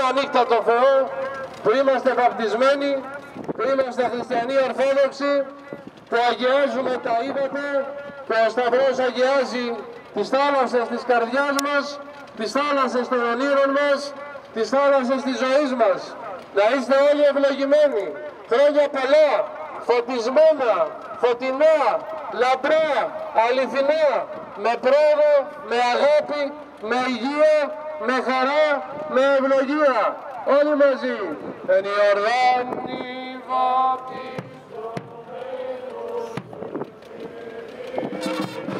νύχτα το Θεό, που είμαστε βαπτισμένοι, που είμαστε χριστιανοί ορθόδοξοι, που αγιάζουμε τα ύδατα, και ο Σταυρός αγιάζει τις θάλασσες της καρδιάς μας, τις θάλασσες των ονείρων μας, τις θάλασσες της ζωής μας. Να είστε όλοι ευλογημένοι, χρόνια πολλά, φωτισμένα, φωτεινά, λαμπρά, αληθινά, με πρόοδο, με αγάπη, με υγεία, με χαρά, με ευλογία. Όλοι μαζί. Εν Ιορδάνη βαπτισμένος.